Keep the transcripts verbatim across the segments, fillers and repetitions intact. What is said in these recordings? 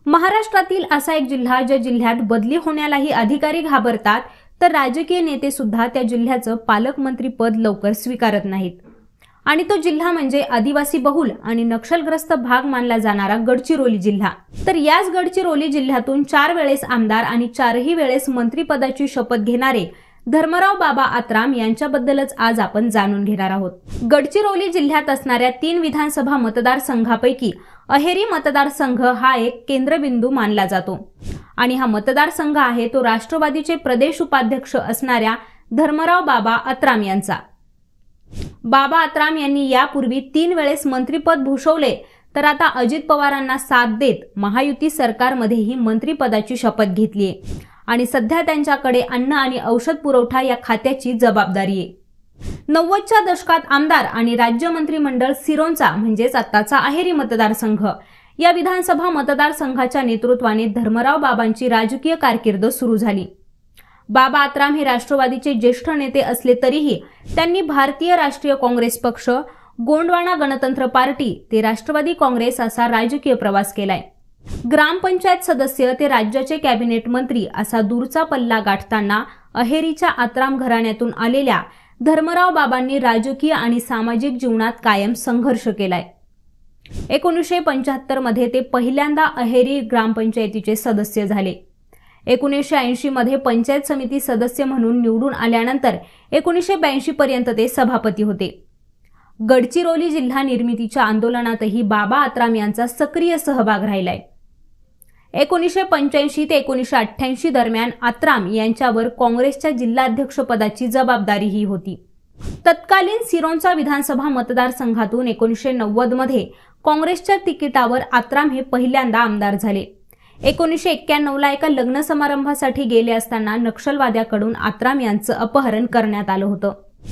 महाराष्ट्रातील असा एक जिल्हा ज्या जिल्ह्यात बदली होण्यालाही अधिकारी घाबरतात, तर राजकीय नेते सुद्धा त्या जिल्ह्याचं पालकमंत्री पद लवकर स्वीकारत नाहीत. आणि तो जिल्हा म्हणजे आदिवासी बहुल आणि नक्षलग्रस्त भाग मानला जाणारा गडचिरोली जिल्हा. तर याच गडचिरोली जिल्ह्यातून चार वेळेस आमदार आणि चारही वेळेस मंत्रिपदाची शपथ घेणारे धर्मराव बाबा आत्राम यांच्याबद्दलच आज आपण जाणून घेणार आहोत. गडचिरोली जिल्ह्यात असणाऱ्या तीन विधानसभा मतदारसंघापैकी अहेरी मतदारसंघ हा एक केंद्रबिंदू मानला जातो आणि हा मतदारसंघ आहे तो राष्ट्रवादीचे प्रदेश उपाध्यक्ष असणाऱ्या धर्मराव बाबा आत्राम यांचा. बाबा आत्राम यांनी यापूर्वी तीन वेळेस मंत्रिपद भूषवले, तर आता अजित पवारांना साथ देत महायुती सरकारमध्येही मंत्रिपदाची शपथ घेतलीय आणि सध्या त्यांच्याकडे अन्न आणि औषध पुरवठा या खात्याची जबाबदारी आहे. नव्वदच्या दशकात आमदार आणि राज्य मंत्रिमंडळ सिरोंचा म्हणजेच आत्ताचा अहेरी मतदारसंघ या विधानसभा मतदारसंघाच्या नेतृत्वाने धर्मराव बाबांची राजकीय कारकीर्द सुरू झाली. बाबा आत्राम हे राष्ट्रवादीचे ज्येष्ठ नेते असले तरीही त्यांनी भारतीय राष्ट्रीय काँग्रेस पक्ष, गोंडवाना गणतंत्र पार्टी ते राष्ट्रवादी काँग्रेस असा राजकीय प्रवास केलाय. ग्रामपंचायत सदस्य ते राज्याचे कॅबिनेट मंत्री असा दूरचा पल्ला गाठताना अहेरीच्या आत्राम घराण्यातून आलेल्या धर्मराव बाबांनी राजकीय आणि सामाजिक जीवनात कायम संघर्ष केलाय. एकोणीसशे पंच्याहत्तर मध्ये ते पहिल्यांदा अहेरी ग्रामपंचायतीचे सदस्य झाले. एकोणीसशे ऐंशी मध्ये पंचायत समिती सदस्य म्हणून निवडून आल्यानंतर एकोणीसशे ब्याऐंशी पर्यंत ते सभापती होते. गडचिरोली जिल्हा निर्मितीच्या आंदोलनातही बाबा आत्राम यांचा सक्रिय सहभाग राहिलाय. एकोणीसशे पंच्याऐंशी ते एकोणीसशे अठ्ठ्याऐंशी दरम्यान आत्राम यांच्यावर काँग्रेसच्या जिल्हाध्यक्षपदाची जबाबदारीही होती. तत्कालीन सिरोंचा विधानसभा मतदारसंघातून एकोणीसशे नव्वद मध्ये काँग्रेसच्या तिकिटावर आत्राम हे पहिल्यांदा आमदार झाले. एकोणीसशे एक्क्याण्णव ला एका लग्न समारंभासाठी गेले असताना नक्षलवाद्याकडून आत्राम यांचं अपहरण करण्यात आलं होतं.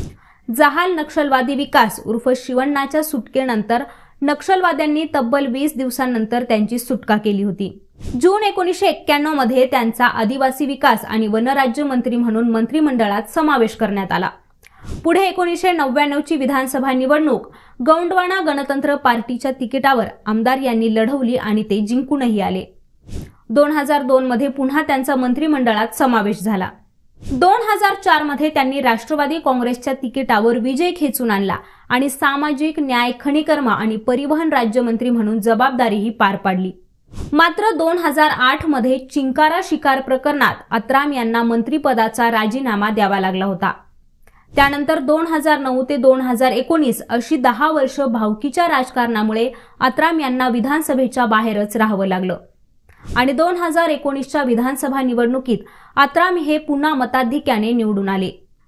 जहाल नक्षलवादी विकास उर्फ शिवण्णाच्या सुटकेनंतर नक्षलवाद्यांनी तब्बल वीस दिवसांनंतर त्यांची सुटका केली होती. जून एकोणीसशे एक्क्याण्णव मध्ये त्यांचा आदिवासी विकास आणि वनराज्य मंत्री म्हणून मंत्रिमंडळात समावेश करण्यात आला. पुढे एकोणीसशे नव्याण्णव ची विधानसभा निवडणूक गोंडवाना गणतंत्र पार्टीच्या तिकिटावर आमदार यांनी लढवली आणि ते जिंकूनही आले. दोन हजार दोन मध्ये पुन्हा त्यांचा मंत्रिमंडळात समावेश झाला. दोन हजार चार मध्ये त्यांनी राष्ट्रवादी काँग्रेसच्या तिकिटावर विजय खेचून आणला आणि सामाजिक न्याय, खनिकर्म आणि परिवहन राज्यमंत्री म्हणून जबाबदारीही पार पाडली. मात्र दोन हजार आठ मध्ये चिंकारा शिकार प्रकरणात आत्राम यांना मंत्रिपदाचा राजीनामा द्यावा लागला होता. त्यानंतर दोन हजार नऊ ते दोन हजार एकोणीस अशी दहा वर्ष भावकीच्या राजकारणामुळे आत्राम यांना विधानसभेच्या बाहेरच राहावं लागलं आणि दोन हजार एकोणीसच्या विधानसभा निवडणुकीत आत्राम हे पुन्हा मताधिक्याने निवडून आले.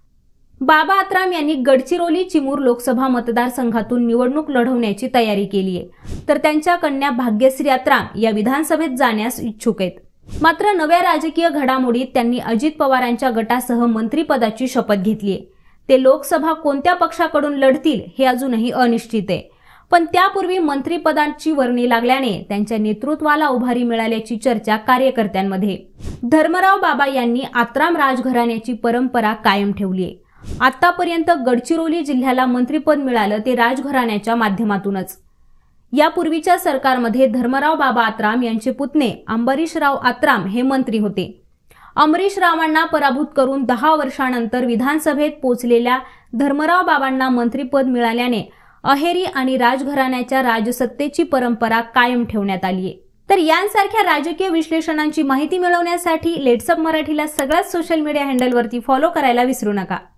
बाबा आत्राम यांनी गडचिरोली चिमूर लोकसभा मतदारसंघातून निवडणूक लढवण्याची तयारी केली आहे, तर त्यांच्या कन्या भाग्यश्री आत्राम या विधानसभेत जाण्यास इच्छुक आहेत. मात्र नव्या राजकीय घडामोडीत त्यांनी अजित पवारांच्या गटासह मंत्रिपदाची शपथ घेतलीय. ते लोकसभा कोणत्या पक्षाकडून लढतील हे अजूनही अनिश्चित आहे, पण त्यापूर्वी मंत्रिपदाची वर्णी लागल्याने त्यांच्या नेतृत्वाला उभारी मिळाल्याची चर्चा कार्यकर्त्यांमध्ये. धर्मराव बाबा यांनी आत्राम राजघराण्याची परंपरा कायम ठेवली आहे. आतापर्यंत गडचिरोली जिल्ह्याला मंत्रिपद मिळालं ते राजघराण्याच्या माध्यमातूनच. यापूर्वीच्या सरकारमध्ये धर्मराव बाबा आत्राम यांचे पुतणे अंबरीशराव आत्राम हे मंत्री होते. अमरीश रावांना पराभूत करून दहा वर्षांनंतर विधानसभेत पोहोचलेल्या धर्मराव बाबांना मंत्रिपद मिळाल्याने अहेरी आणि राजघराण्याच्या राजसत्तेची परंपरा कायम ठेवण्यात आली आहे. तर यांसारख्या राजकीय विश्लेषणांची माहिती मिळवण्यासाठी लेट्सअप मराठीला सगळ्याच सोशल मीडिया हँडलवरती फॉलो करायला विसरू नका.